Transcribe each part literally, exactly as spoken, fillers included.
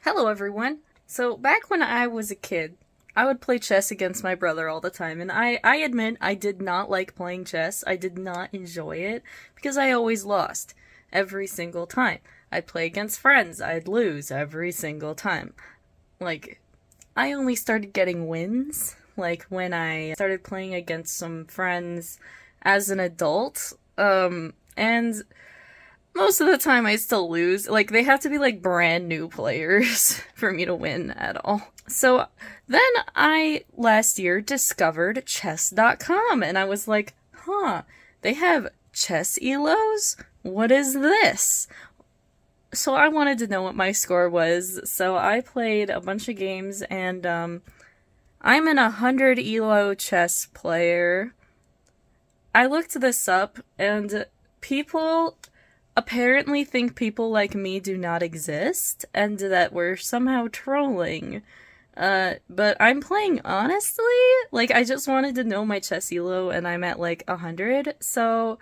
Hello everyone! So back when I was a kid, I would play chess against my brother all the time, and I, I admit I did not like playing chess. I did not enjoy it, because I always lost. Every single time. I'd play against friends, I'd lose every single time. Like, I only started getting wins, like, when I started playing against some friends as an adult, um, and most of the time I still lose. Like, they have to be, like, brand new players for me to win at all. So, then I, last year, discovered chess dot com, and I was like, huh, they have chess elos? What is this? So I wanted to know what my score was, so I played a bunch of games, and, um, I'm an one hundred elo chess player. I looked this up, and people apparently think people like me do not exist, and that we're somehow trolling. Uh, but I'm playing honestly. Like, I just wanted to know my chess elo, and I'm at, like, one hundred, so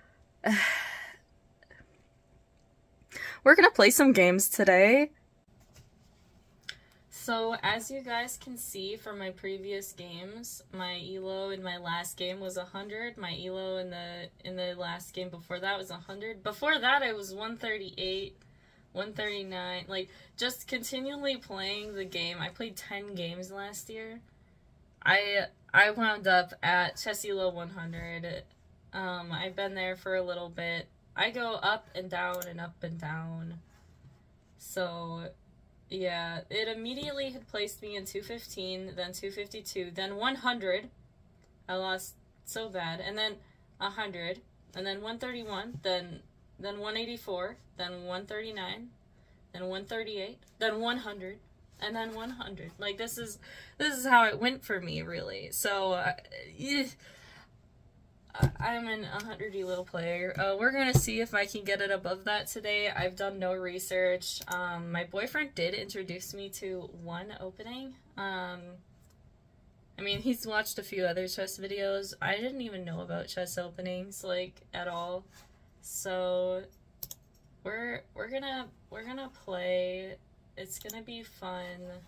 we're gonna play some games today. So, as you guys can see from my previous games, my elo in my last game was one hundred. My elo in the in the last game before that was one hundred. Before that, I was one thirty-eight, one thirty-nine. Like, just continually playing the game. I played ten games last year. I I wound up at chess elo one hundred. Um, I've been there for a little bit. I go up and down and up and down. So, yeah, it immediately had placed me in two fifteen, then two fifty-two, then one hundred. I lost so bad. And then one hundred, and then one thirty-one, then then one eighty-four, then one thirty-nine, then one thirty-eight, then one hundred, and then one hundred. Like, this is this is how it went for me, really. So, uh, yeah. I'm an one hundred elo player. Uh, we're gonna see if I can get it above that today. I've done no research. Um, my boyfriend did introduce me to one opening. Um, I mean, he's watched a few other chess videos. I didn't even know about chess openings, like, at all. So, we're, we're gonna, we're gonna play. It's gonna be fun.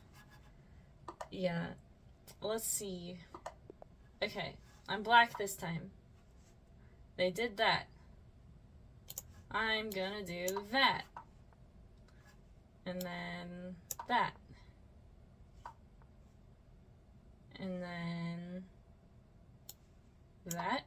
Yeah. Let's see. Okay. I'm black this time. They did that. I'm gonna do that. And then that. And then that.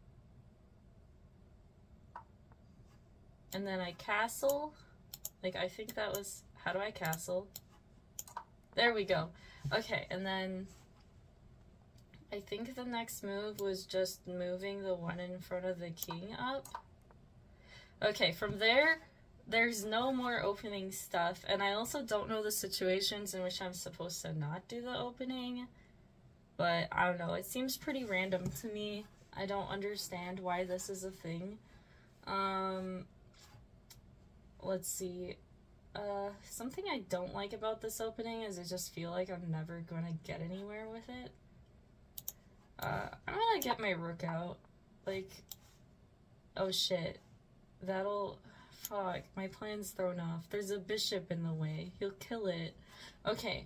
And then I castle. Like, I think that was, how do I castle? There we go. Okay, and then I think the next move was just moving the one in front of the king up. Okay, from there, there's no more opening stuff, and I also don't know the situations in which I'm supposed to not do the opening, but I don't know, it seems pretty random to me. I don't understand why this is a thing. Um, let's see. Uh, something I don't like about this opening is I just feel like I'm never gonna get anywhere with it. Uh, I'm gonna get my rook out. Like, oh shit. That'll, fuck, my plan's thrown off. There's a bishop in the way. He'll kill it. Okay,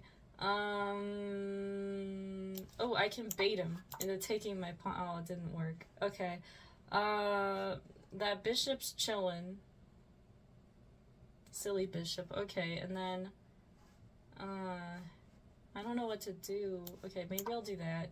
um, oh, I can bait him into taking my pawn. Oh, it didn't work. Okay, uh, that bishop's chillin'. Silly bishop. Okay, and then, uh, I don't know what to do. Okay, maybe I'll do that.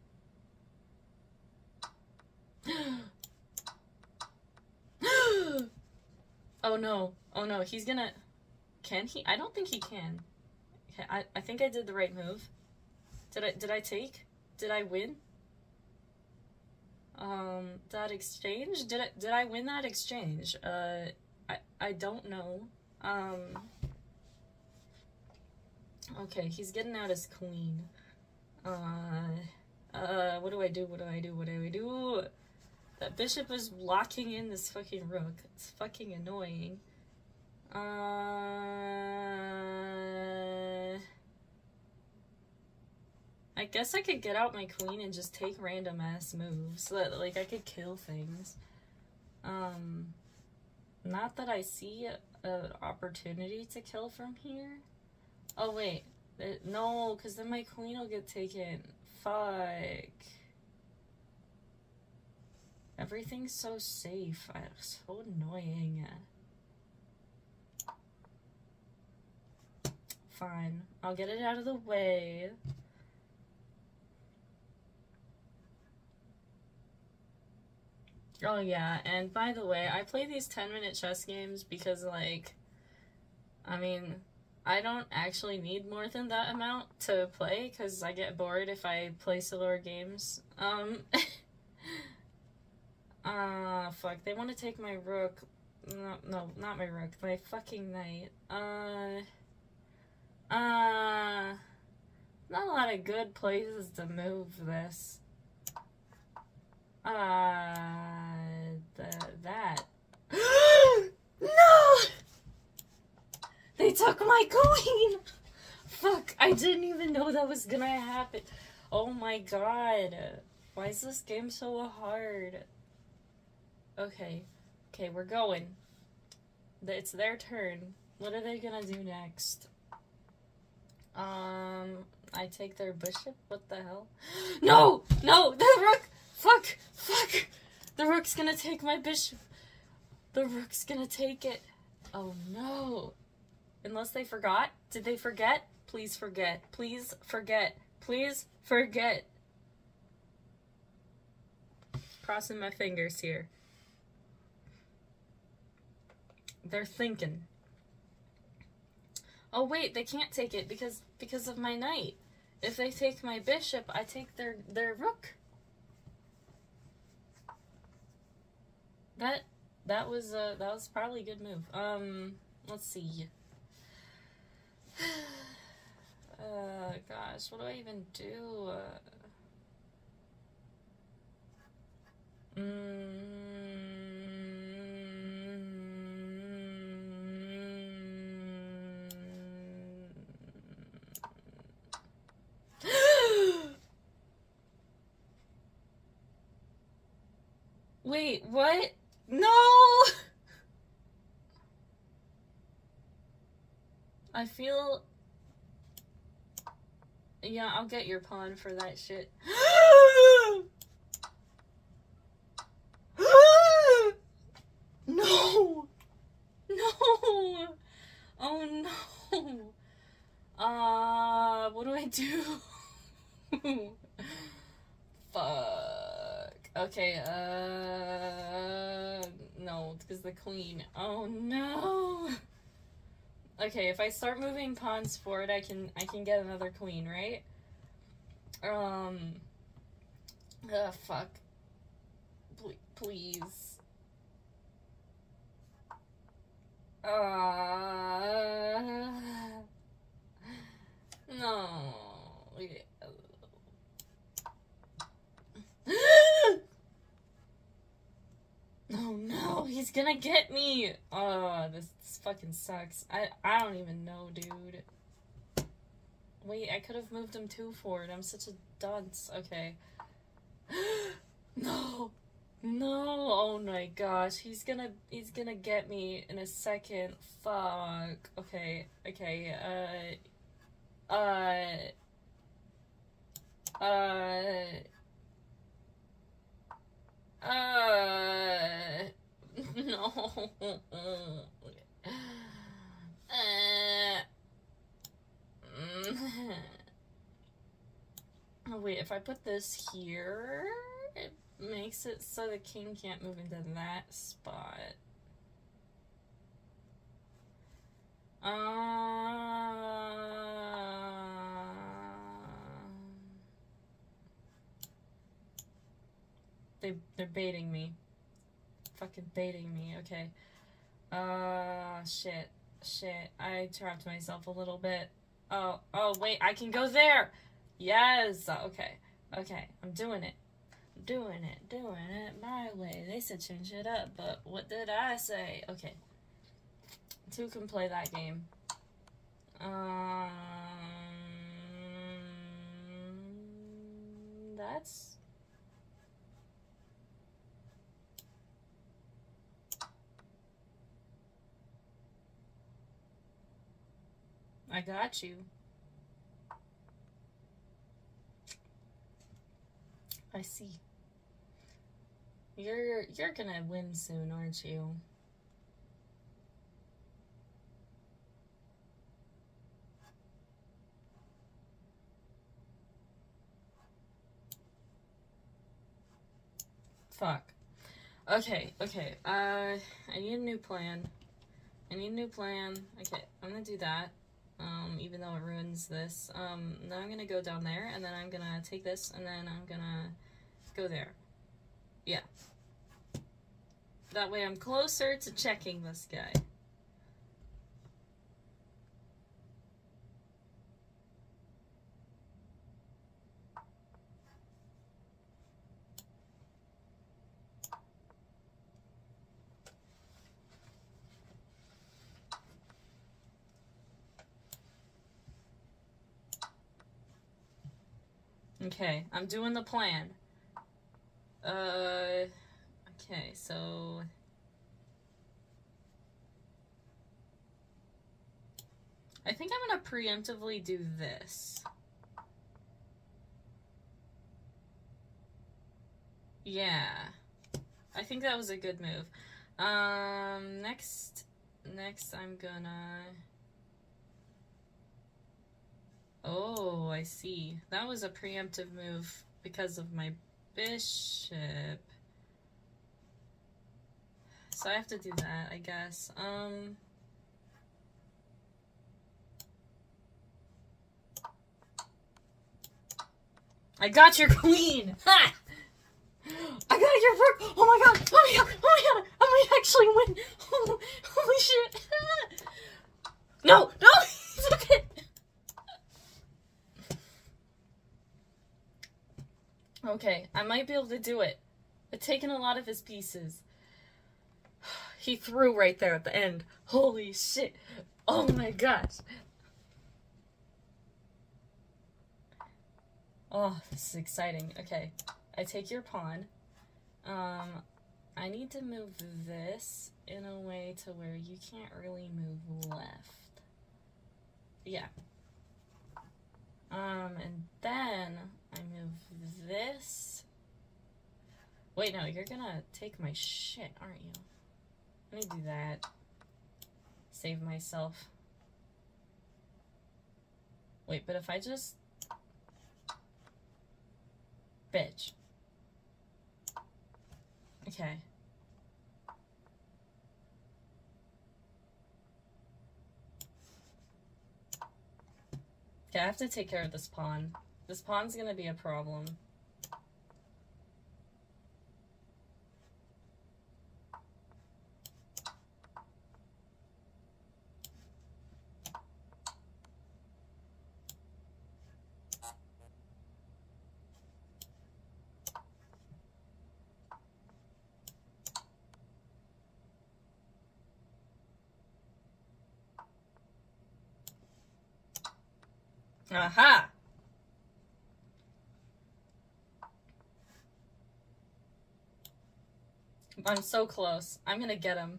Oh no, oh no, he's gonna, can he? I don't think he can. Okay, I, I think I did the right move. Did I, did I take? Did I win? Um, that exchange? Did I, did I win that exchange? Uh, I, I don't know. Um, okay, he's getting out his queen. Uh, uh, what do I do, what do I do, what do I do? That bishop is locking in this fucking rook. It's fucking annoying. Uh, I guess I could get out my queen and just take random ass moves so that, like, I could kill things. Um, not that I see an opportunity to kill from here. Oh, wait. No, because then my queen will get taken. Fuck. Everything's so safe. I, so annoying. Fine. I'll get it out of the way. Oh, yeah. And by the way, I play these ten minute chess games because, like, I mean, I don't actually need more than that amount to play because I get bored if I play slower games. Um... Ah, uh, fuck. They want to take my rook. No, no, not my rook. My fucking knight. Uh... Uh... Not a lot of good places to move this. Uh... The, that. No! They took my queen! Fuck, I didn't even know that was gonna happen. Oh my god. Why is this game so hard? Okay, okay, we're going. It's their turn. What are they gonna do next? Um, I take their bishop? What the hell? No! No! The rook! Fuck! Fuck! The rook's gonna take my bishop. The rook's gonna take it. Oh no. Unless they forgot? Did they forget? Please forget. Please forget. Please forget. Crossing my fingers here. They're thinking. Oh wait, they can't take it because because of my knight. If they take my bishop, I take their their rook. That that was uh that was probably a good move. Um, let's see. Uh, gosh, what do I even do? Uh, mm. Wait, what? No! I feel... Yeah, I'll get your pawn for that shit. No! No! Oh no! Uh, what do I do? Fuck. Okay, uh... No, because the queen. Oh no! Okay, if I start moving pawns forward, I can I can get another queen, right? Um. Ugh, fuck. P please. Uh. No. Oh no, he's gonna get me! Oh, this, this fucking sucks. I, I don't even know, dude. Wait, I could have moved him two forward. I'm such a dunce. Okay. No! No! Oh my gosh, he's gonna, he's gonna get me in a second. Fuck. Okay, okay, uh... Uh... Uh... Uh, no. Uh, oh, wait, if I put this here, it makes it so the king can't move into that spot. Uh... They, they're baiting me. Fucking baiting me, okay. Uh, shit. Shit. I trapped myself a little bit. Oh, oh, wait, I can go there! Yes! Okay, okay, I'm doing it. I'm doing it, doing it my way. They said change it up, but what did I say? Okay. Two can play that game. Um... That's... I got you. I see. You're you're gonna win soon, aren't you? Fuck. Okay, okay. Uh, I need a new plan. I need a new plan. Okay, I'm gonna do that. Um, even though it ruins this. Um, then I'm gonna go down there, and then I'm gonna take this, and then I'm gonna go there. Yeah. That way I'm closer to checking this guy. Okay, I'm doing the plan. Uh, okay, so... I think I'm gonna preemptively do this. Yeah. I think that was a good move. Um, next, next I'm gonna... Oh, I see. That was a preemptive move because of my bishop. So I have to do that, I guess. Um... I got your queen! Ha! I got your rook! Oh my god! Oh my god! Oh my god! I might actually win! Oh, holy shit! No! No! It's okay! Okay, I might be able to do it. I've taken a lot of his pieces. He threw right there at the end. Holy shit! Oh my gosh! Oh, this is exciting. Okay, I take your pawn. Um, I need to move this in a way to where you can't really move left. Yeah. Um, and then I move this. Wait, no, you're gonna take my shit, aren't you? Let me do that. Save myself. Wait, but if I just... Bitch. Okay. Okay, I have to take care of this pawn. This pawn's gonna be a problem. Aha! I'm so close. I'm gonna get him.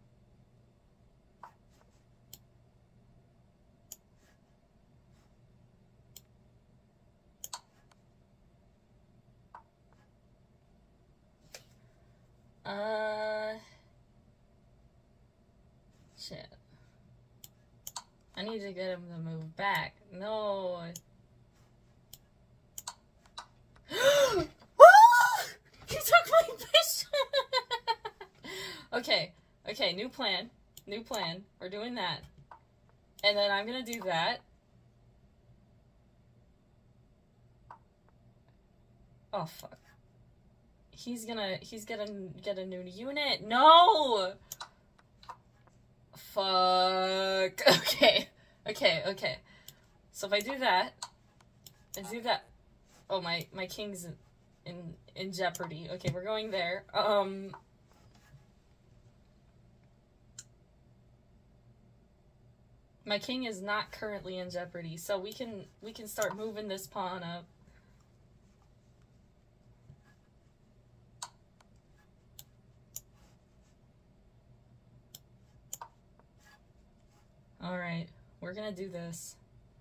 Uh... Shit. I need to get him to move back. No. He took my bishop! Okay, okay, new plan. New plan. We're doing that. And then I'm gonna do that. Oh, fuck. He's gonna, he's gonna get a new unit. No! Fuck. Okay. Okay, okay. So if I do that, I do that. Oh, my, my king's in, in, in jeopardy. Okay, we're going there. Um... My king is not currently in jeopardy, so we can we can start moving this pawn up. All right. We're gonna do this.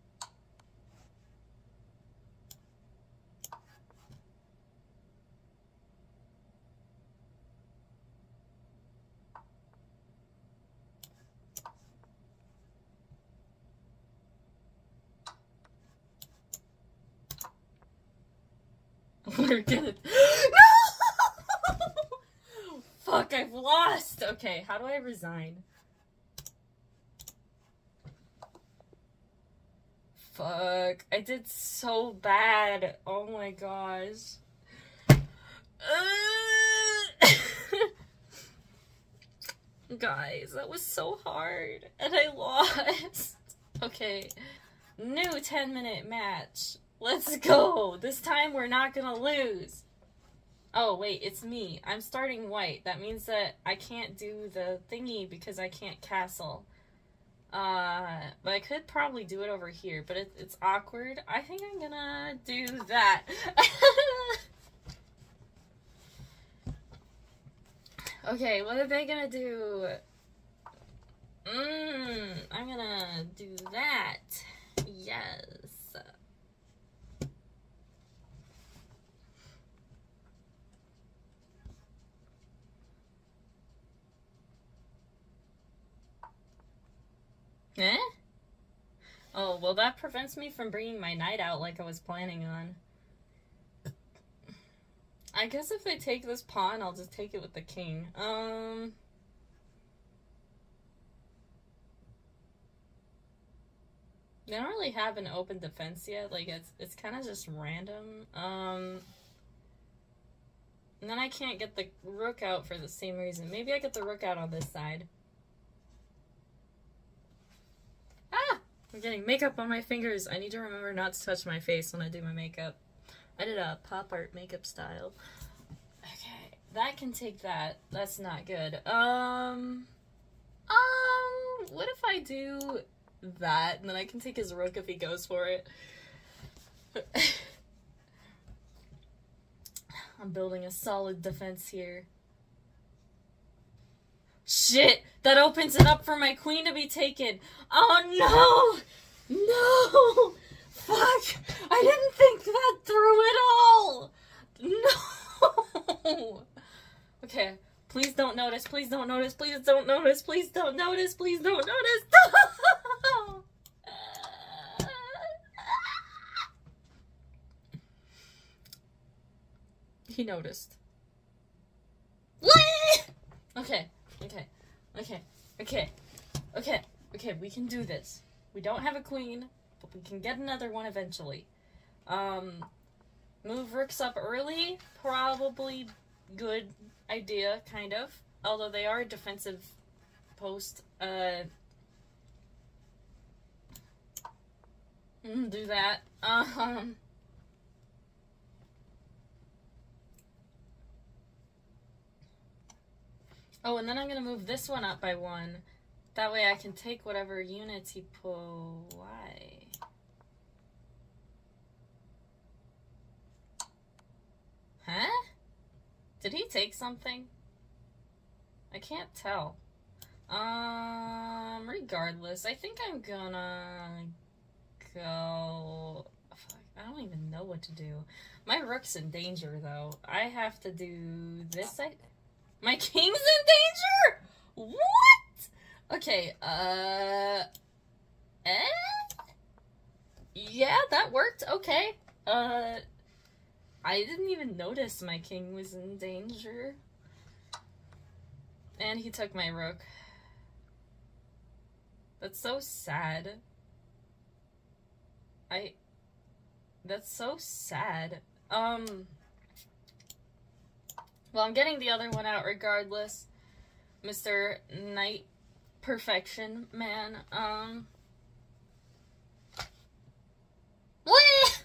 We're gonna. No! Fuck, I've lost! Okay, how do I resign? Fuck, I did so bad. Oh my gosh. Guys, that was so hard. And I lost. Okay, new ten minute match. Let's go! This time we're not gonna lose! Oh, wait, it's me. I'm starting white. That means that I can't do the thingy because I can't castle. Uh, but I could probably do it over here, but it, it's awkward. I think I'm gonna do that. Okay, what are they gonna do? Mmm, I'm gonna do that. Yes. Eh? Oh, well that prevents me from bringing my knight out like I was planning on. I guess if they take this pawn, I'll just take it with the king. Um... They don't really have an open defense yet. Like, it's it's kind of just random. Um... And then I can't get the rook out for the same reason. Maybe I get the rook out on this side. Ah! I'm getting makeup on my fingers. I need to remember not to touch my face when I do my makeup. I did a pop art makeup style. Okay, that can take that. That's not good. Um, um, what if I do that and then I can take his rook if he goes for it? I'm building a solid defense here. Shit! That opens it up for my queen to be taken! Oh no! No! Fuck! I didn't think that through at all! No! Okay, please don't notice, please don't notice, please don't notice, please don't notice, please don't notice! No! He noticed. Okay, okay, okay, okay, okay, okay, we can do this. We don't have a queen, but we can get another one eventually. Um, move rooks up early, probably good idea, kind of. Although they are a defensive post. Uh, do that. Um... Oh, and then I'm gonna move this one up by one. That way I can take whatever units he pull. Why? Huh? Did he take something? I can't tell. Um, regardless, I think I'm gonna go... Fuck, I don't even know what to do. My rook's in danger, though. I have to do this, I... My king's in danger? What? Okay, uh... Eh? Yeah, that worked. Okay. Uh... I didn't even notice my king was in danger. And he took my rook. That's so sad. I... That's so sad. Um... Well, I'm getting the other one out regardless. Mister Knight Perfection Man. Um... What?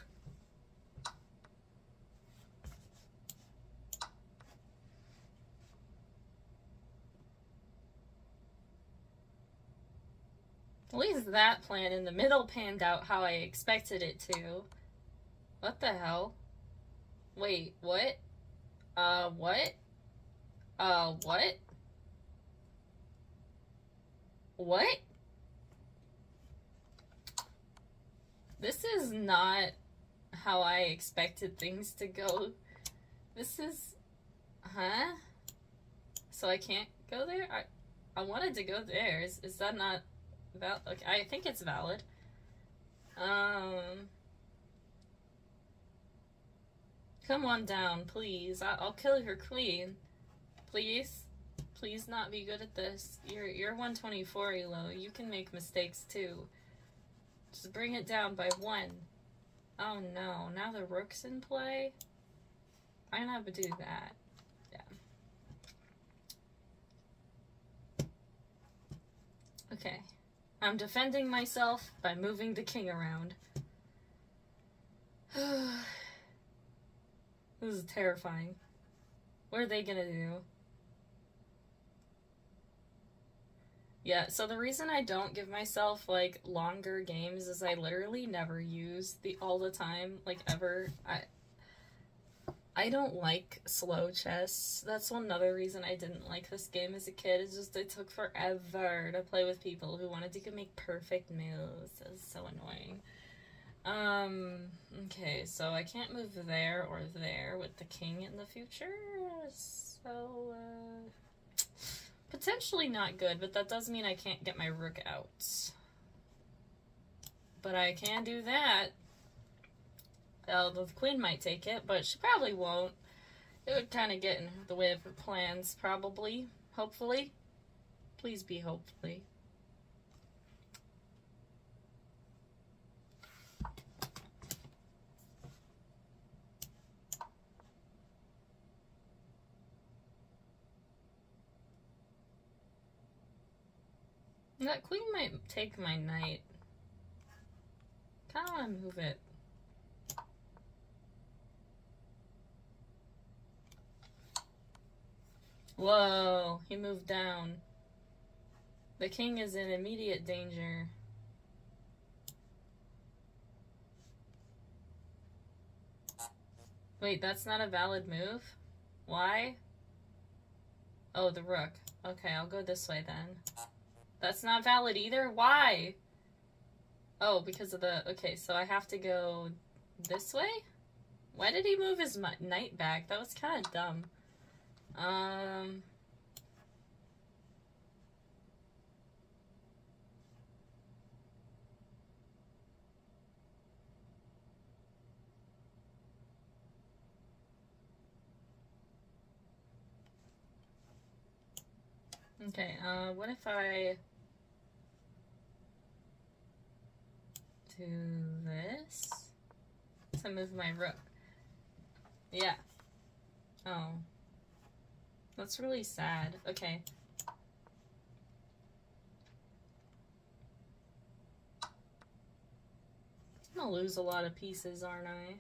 At least that plan in the middle panned out how I expected it to. What the hell? Wait, what? Uh, what? Uh, what? What? This is not how I expected things to go. This is... Huh? So I can't go there? I I wanted to go there. Is, is that not valid? Okay, I think it's valid. Um... Come on down, please. I I'll kill your queen. Please? Please not be good at this. You're, you're one twenty-four, Elo. You can make mistakes, too. Just bring it down by one. Oh, no. Now the rook's in play? I'm gonna have to do that. Yeah. Okay. I'm defending myself by moving the king around. This is terrifying. What are they gonna do? Yeah, so the reason I don't give myself, like, longer games is I literally never use the all the time, like, ever. I I don't like slow chess. That's one other reason I didn't like this game as a kid. It's just it took forever to play with people who wanted to make perfect moves. It was so annoying. Um, okay, so I can't move there or there with the king in the future, so, uh, potentially not good, but that does mean I can't get my rook out. But I can do that. Uh, the queen might take it, but she probably won't. It would kind of get in the way of her plans, probably. Hopefully. Please be hopefully. That queen might take my knight. Kinda wanna move it. Whoa, he moved down. The king is in immediate danger. Wait, that's not a valid move? Why? Oh, the rook. Okay, I'll go this way then. That's not valid either? Why? Oh, because of the... Okay, so I have to go this way? Why did he move his knight back? That was kind of dumb. Um... Okay, uh, what if I do this to move my rook? Yeah. Oh. That's really sad. Okay. I'm gonna lose a lot of pieces, aren't I?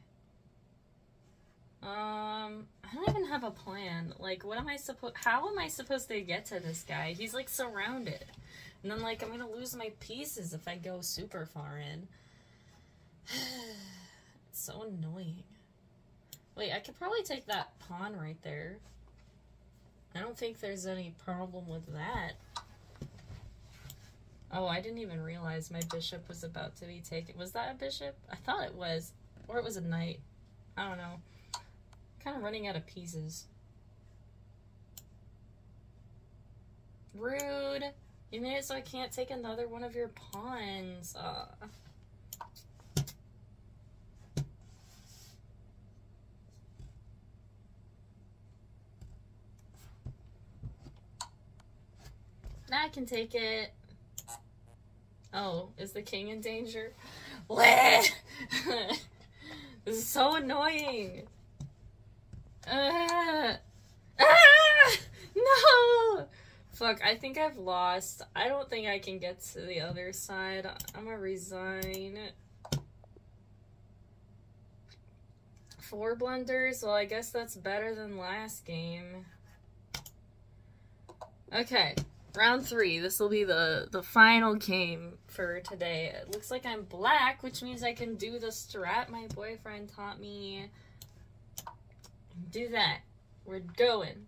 Um, I don't even have a plan. Like, what am I supposed... How am I supposed to get to this guy? He's, like, surrounded. And then, like, I'm gonna lose my pieces if I go super far in. It's so annoying. Wait, I could probably take that pawn right there. I don't think there's any problem with that. Oh, I didn't even realize my bishop was about to be taken. Was that a bishop? I thought it was. Or it was a knight. I don't know. Kind of running out of pieces. Rude. You made it so I can't take another one of your pawns. Uh. Now I can take it. Oh, is the king in danger? This is so annoying. Uh, ah! No! Fuck, I think I've lost. I don't think I can get to the other side. I'm gonna resign. Four blunders? Well, I guess that's better than last game. Okay, round three. This will be the, the final game for today. It looks like I'm black, which means I can do the strat my boyfriend taught me. Do that. We're going.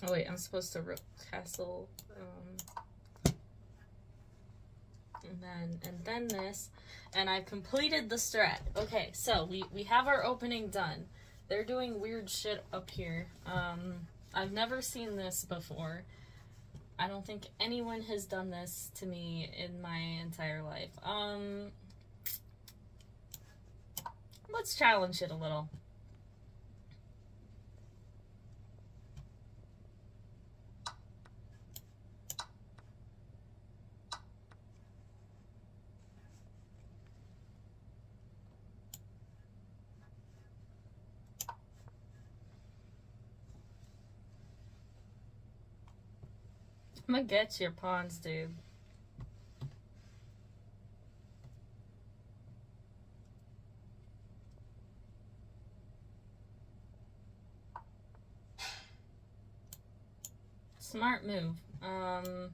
Oh wait, I'm supposed to rook castle, um, and then and then this, and I've completed the strat. Okay, so we we have our opening done. They're doing weird shit up here. Um, I've never seen this before. I don't think anyone has done this to me in my entire life. Um, let's challenge it a little. I'm gonna get your pawns, dude. Smart move. Um...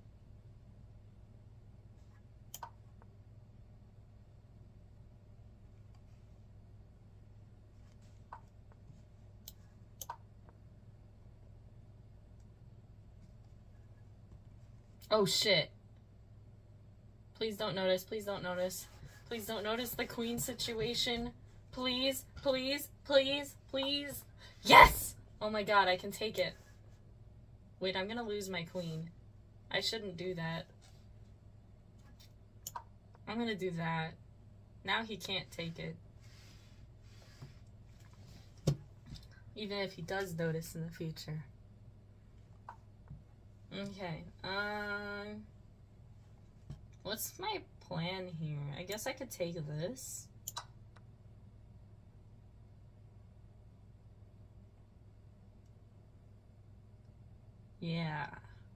Oh shit. Please don't notice, please don't notice. Please don't notice the queen situation. Please, please, please, please. Yes! Oh my god, I can take it. Wait, I'm gonna lose my queen. I shouldn't do that. I'm gonna do that. Now he can't take it. Even if he does notice in the future. Okay, um... what's my plan here? I guess I could take this. Yeah.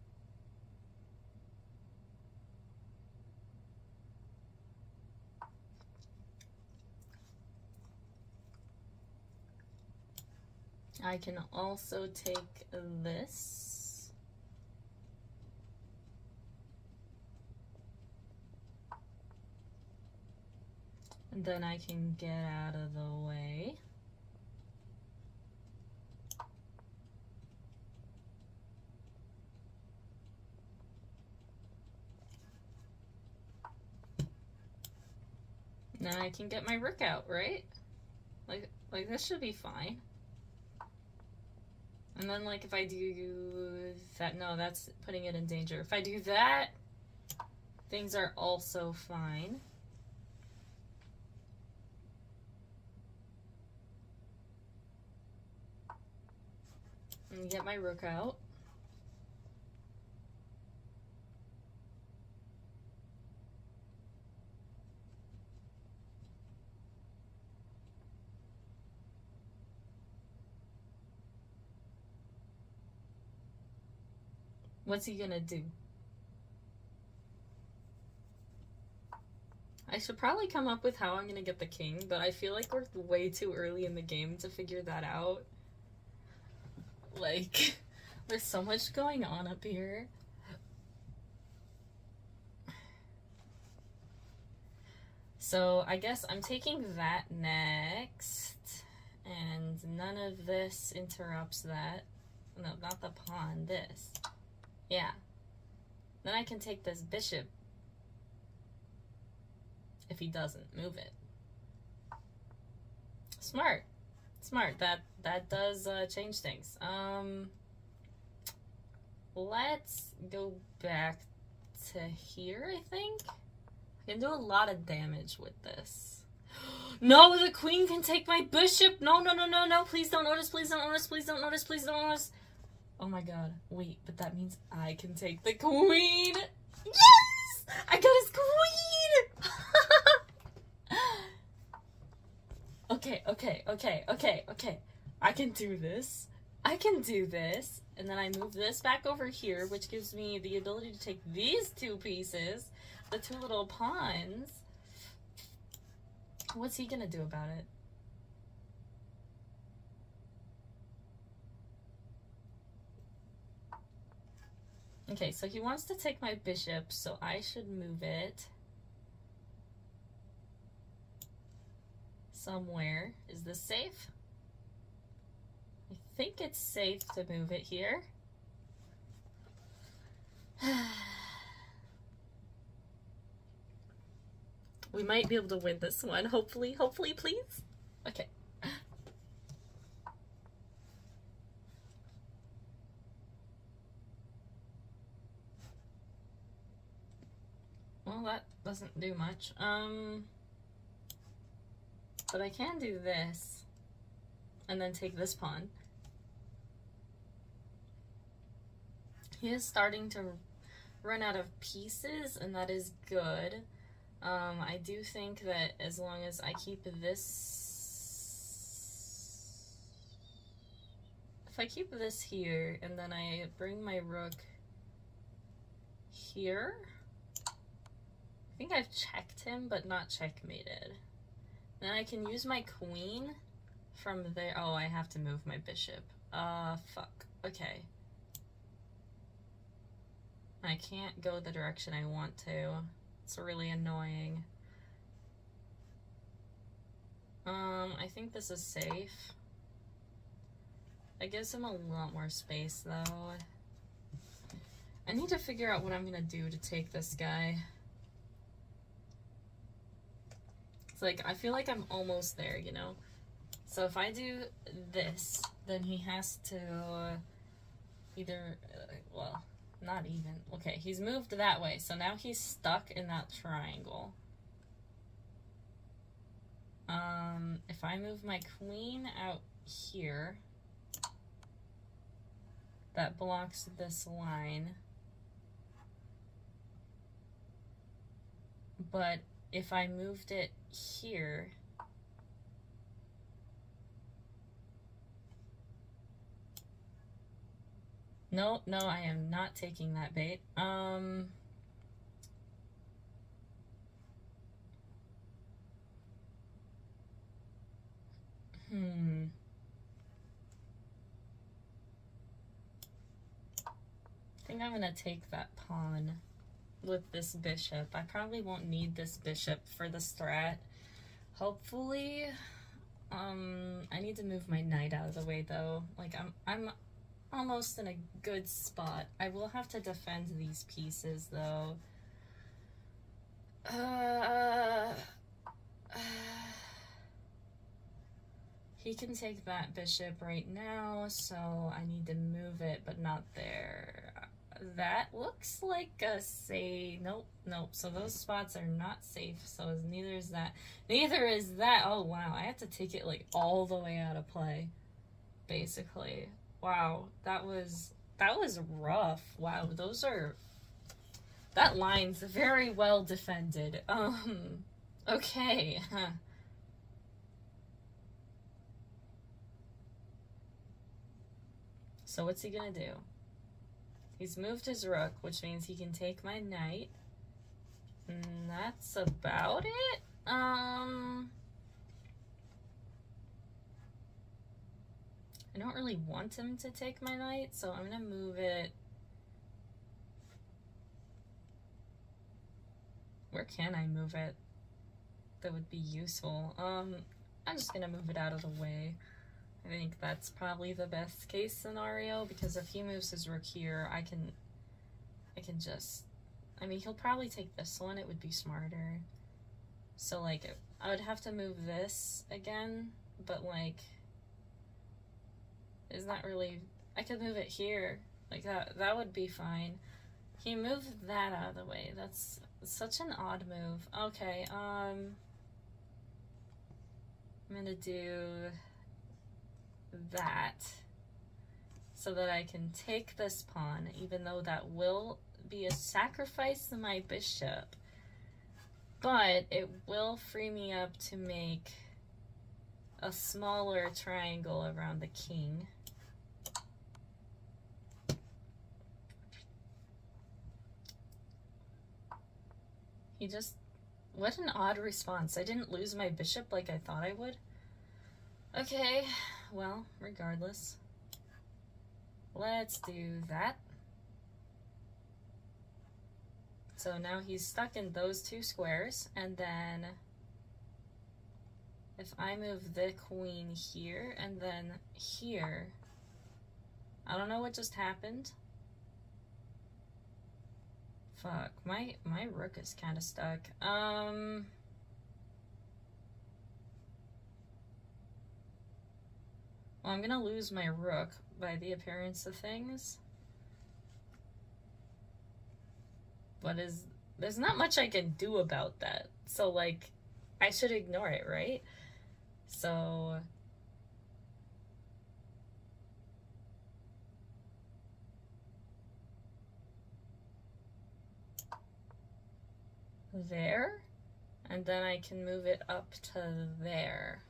I can also take this. And then I can get out of the way. Then I can get my rook out, right? Like, like this should be fine. And then, like, if I do that, no, that's putting it in danger. If I do that, things are also fine. And get my rook out. What's he gonna do? I should probably come up with how I'm gonna get the king, but I feel like we're way too early in the game to figure that out. Like, there's so much going on up here. So I guess I'm taking that next, and none of this interrupts that. No, not the pawn, this. Yeah. Then I can take this bishop if he doesn't move it. Smart. Smart. That that does uh, change things. Um, let's go back to here, I think. I can do a lot of damage with this. No, the queen can take my bishop. No, no, no, no, no. Please don't notice. Please don't notice. Please don't notice. Please don't notice. Oh my god. Wait, but that means I can take the queen. Yes! I got his queen! Okay, okay, okay, okay, okay. I can do this. I can do this. And then I move this back over here, which gives me the ability to take these two pieces, the two little pawns. What's he gonna do about it? Okay, so he wants to take my bishop, so I should move it somewhere. Is this safe? I think it's safe to move it here. We might be able to win this one. Hopefully, hopefully, please. Okay. Well, that doesn't do much. Um, but I can do this and then take this pawn. He is starting to run out of pieces, and that is good. Um, I do think that as long as I keep this, if I keep this here and then I bring my rook here, I think I've checked him but not checkmated. Then I can use my queen from there. Oh, I have to move my bishop. Uh, fuck. Okay. I can't go the direction I want to. It's really annoying. Um, I think this is safe. It gives him a lot more space, though. I need to figure out what I'm gonna do to take this guy. It's like, I feel like I'm almost there, you know? So if I do this, then he has to either, uh, well... Not even. Okay, he's moved that way, so now he's stuck in that triangle. Um, if I move my queen out here, that blocks this line. But if I moved it here, No, no, I am not taking that bait. Um, hmm. I think I'm gonna take that pawn with this bishop. I probably won't need this bishop for the strat. Hopefully. Um, I need to move my knight out of the way though. Like, I'm, I'm almost in a good spot. I will have to defend these pieces though. Uh, uh, he can take that bishop right now, so I need to move it, but not there. That looks like a safe. Nope, nope. So those spots are not safe. So neither is that. Neither is that. Oh wow, I have to take it like all the way out of play, basically. Wow, that was that was rough. Wow, those are that line's very well defended. Um, okay. So what's he gonna do? He's moved his rook, which means he can take my knight. And that's about it. Um, I don't really want him to take my knight, so I'm gonna move it. Where can I move it that would be useful? Um, I'm just gonna move it out of the way. I think that's probably the best case scenario, because if he moves his rook here, I can, I can just, I mean, he'll probably take this one. It would be smarter. So, like, I would have to move this again, but, like, is that really, I could move it here. Like, that, that would be fine. He moved that out of the way. That's such an odd move. Okay, um, I'm gonna do that so that I can take this pawn, even though that will be a sacrifice to my bishop, but it will free me up to make a smaller triangle around the king. He just, what an odd response. I didn't lose my bishop like I thought I would. Okay, well, regardless, let's do that. So now he's stuck in those two squares, and then if I move the queen here and then here, I don't know what just happened. Fuck, my, my rook is kind of stuck. Um... Well, I'm gonna lose my rook by the appearance of things. But is there's not much I can do about that. So, like, I should ignore it, right? So... there, and then I can move it up to there.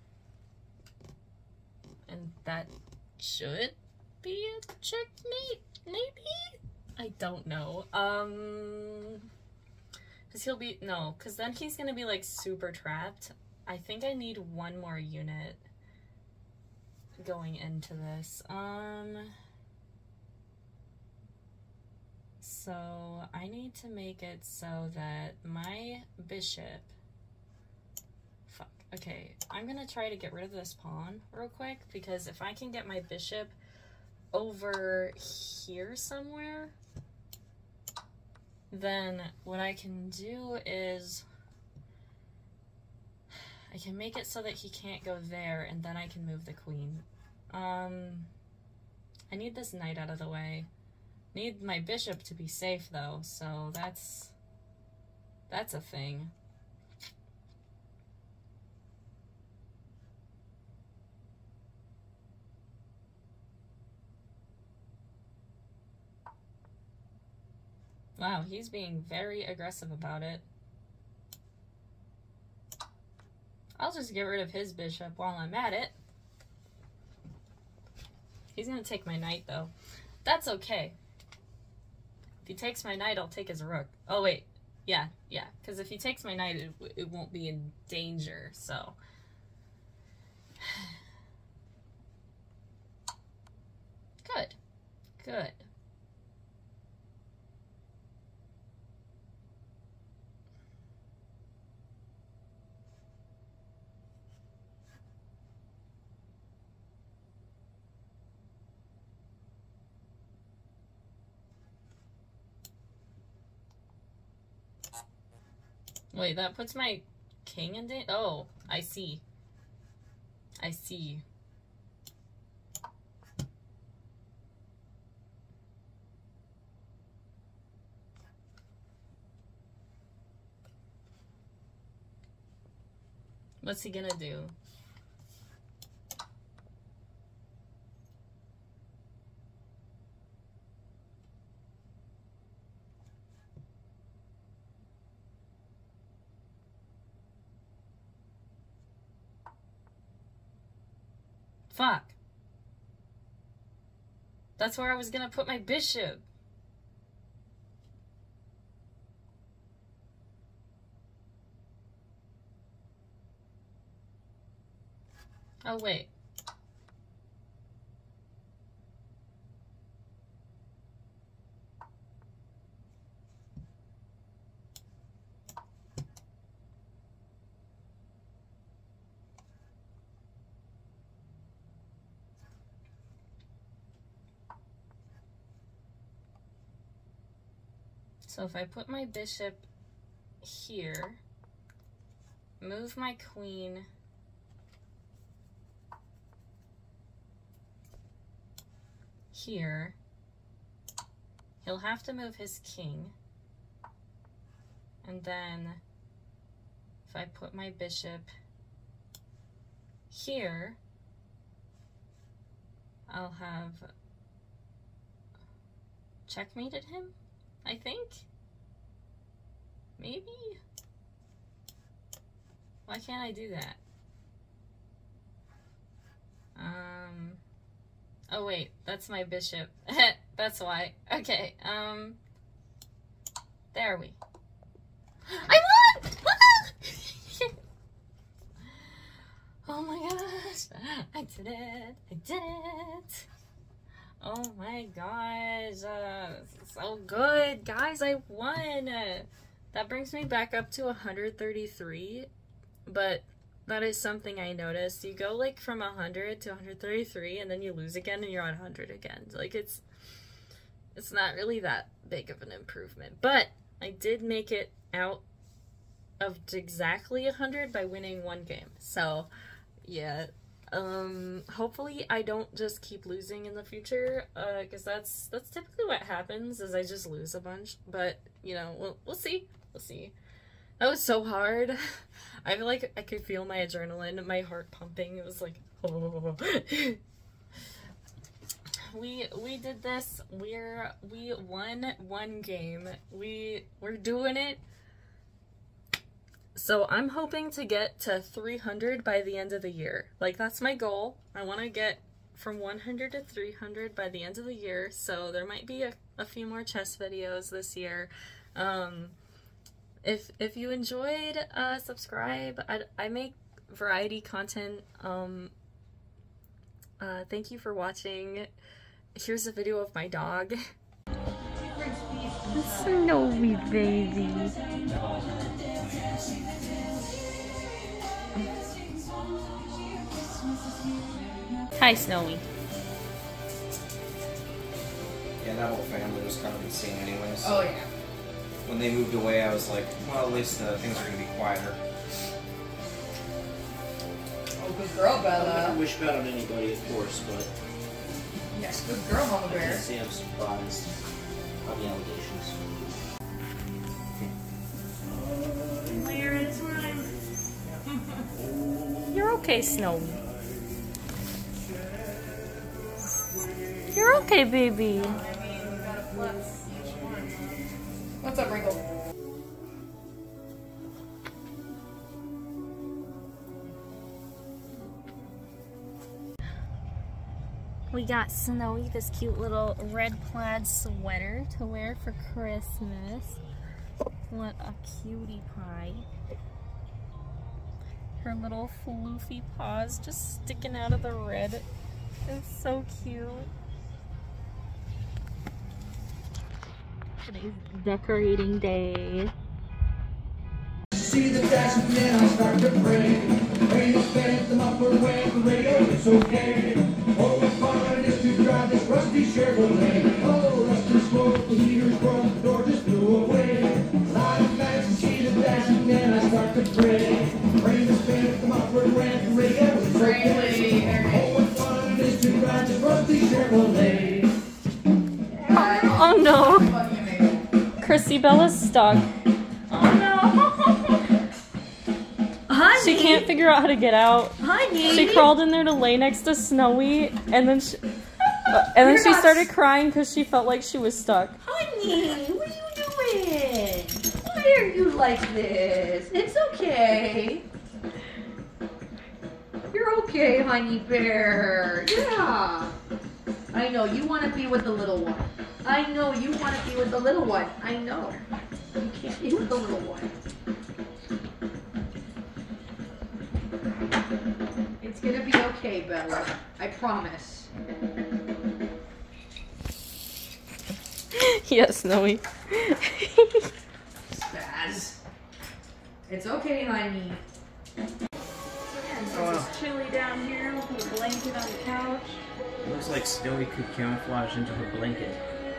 And that should be a checkmate, maybe? I don't know. Um, because he'll be, no, because then he's gonna be like super trapped. I think I need one more unit going into this. Um, so I need to make it so that my bishop, fuck, okay, I'm gonna try to get rid of this pawn real quick, because if I can get my bishop over here somewhere, then what I can do is I can make it so that he can't go there, and then I can move the queen. Um, I need this knight out of the way. Need my bishop to be safe though, so that's that's a thing. Wow, he's being very aggressive about it. I'll just get rid of his bishop while I'm at it. He's gonna take my knight though. That's okay. If he takes my knight, I'll take his rook. Oh wait, yeah, yeah, because if he takes my knight, it, it won't be in danger, so. Good, good. Wait, that puts my king in danger? Oh, I see. I see. What's he gonna do? Fuck. That's where I was gonna put my bishop. Oh, wait. So if I put my bishop here, move my queen here, he'll have to move his king. And then if I put my bishop here, I'll have checkmated him, I think? Maybe? Why can't I do that? Um, oh wait, that's my bishop. That's why. Okay, um, there we. I won! Oh my gosh, I did it, I did it. Oh my gosh, uh, so good. Guys, I won. That brings me back up to one hundred thirty-three, but that is something I noticed. You go like from one hundred to one hundred thirty-three and then you lose again and you're on one hundred again. Like it's, it's not really that big of an improvement. But I did make it out of exactly one hundred by winning one game. So, yeah. Um, hopefully I don't just keep losing in the future, uh, because that's, that's typically what happens, is I just lose a bunch. But, you know, we'll, we'll see. We'll see. That was so hard. I feel like I could feel my adrenaline, my heart pumping. It was like, oh. we we did this. We're we won one game. We we're doing it. So I'm hoping to get to three hundred by the end of the year. Like, that's my goal. I want to get from one hundred to three hundred by the end of the year. So there might be a, a few more chess videos this year. Um, If if you enjoyed, uh, subscribe. I, I make variety content. Um, uh, thank you for watching. Here's a video of my dog. Snowy baby. Hi, Snowy. Yeah, that whole family was kind of insane anyways. Oh yeah. When they moved away, I was like, well, at least uh, things are going to be quieter. Oh, good girl, I Bella. don't wish bad on anybody, of course, but Yes, good girl, Mama I Bear. can't say I'm surprised on the allegations. You're okay, Snowy. You're okay, baby. What's up, Wrinkle? We got Snowy this cute little red plaid sweater to wear for Christmas. What a cutie pie. Her little floofy paws just sticking out of the red. It's so cute. Today's decorating day. See the dashing men, I start to pray. Rain will stand them up for when the radio is okay. Oh, what fun it is to drive this rusty Chevrolet. Oh, rusty smoke, the heater's broke, the door just blew away. Light a match and see the dashing men, I start to pray. Rain will stand them up for when the radio is okay. Oh, what fun it is to drive this rusty Chevrolet. Oh no! Chrissy Bella's stuck. Oh no! Honey. She can't figure out how to get out. Honey. She crawled in there to lay next to Snowy, and then she, uh, and then You're she not started crying because she felt like she was stuck. Honey, what are you doing? Why are you like this? It's okay. You're okay, honey bear. Yeah. I know, you want to be with the little one. I know, you want to be with the little one. I know. You can't be with the little one. It's gonna be okay, Bella. I promise. Yes, Snowy. Spaz. It's okay, honey. So it's chilly down here. We'll put a blanket on the couch. It looks like Snowy could camouflage into her blanket.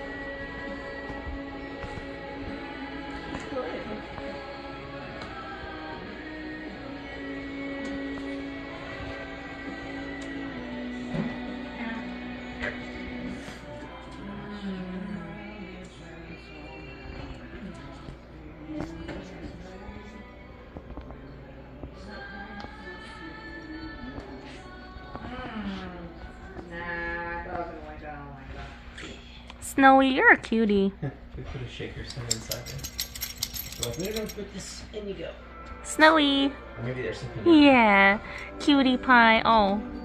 Snowy, you're a cutie. We put a shaker some inside there. Like, we're gonna put this in you go. Snowy. Or maybe there's something. Yeah, cutie pie. Oh.